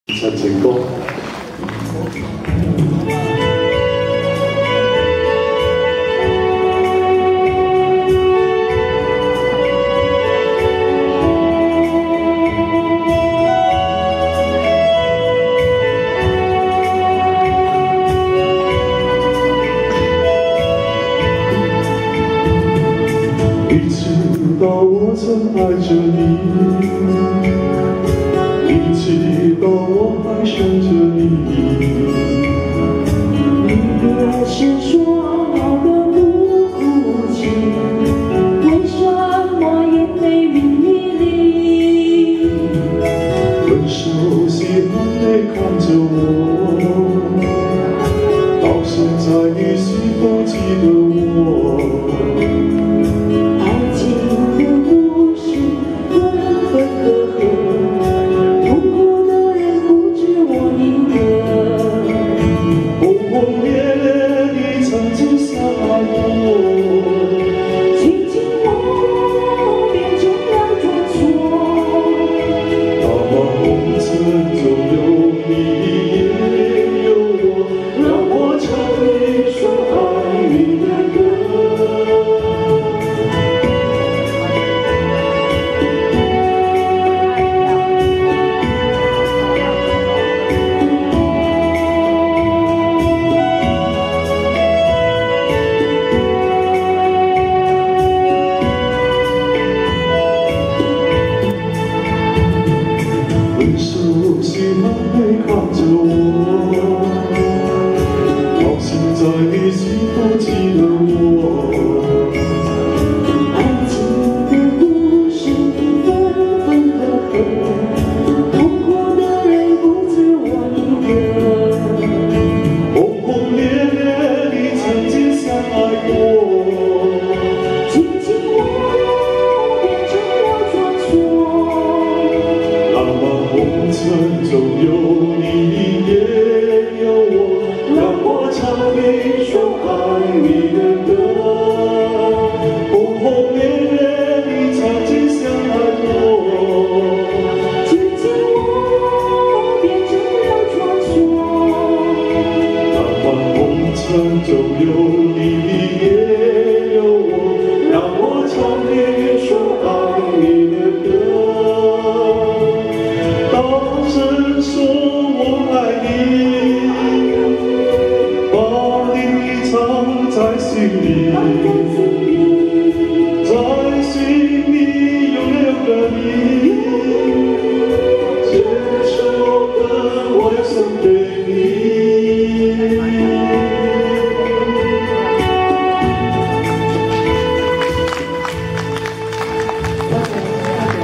陈成功。你知道我曾爱着你，你知道我还想着你。 你不是说好的不哭泣，为什么眼泪淋漓漓？ 分手时含泪看着我，到现在你是否记得我？分手时含泪看着我，到现在你是否记得我？ 爱情的故事分分合合，痛苦的人不止我一个。 轰轰烈烈，你曾经相爱过。 紧紧握，变成了传说。 浪漫红尘中有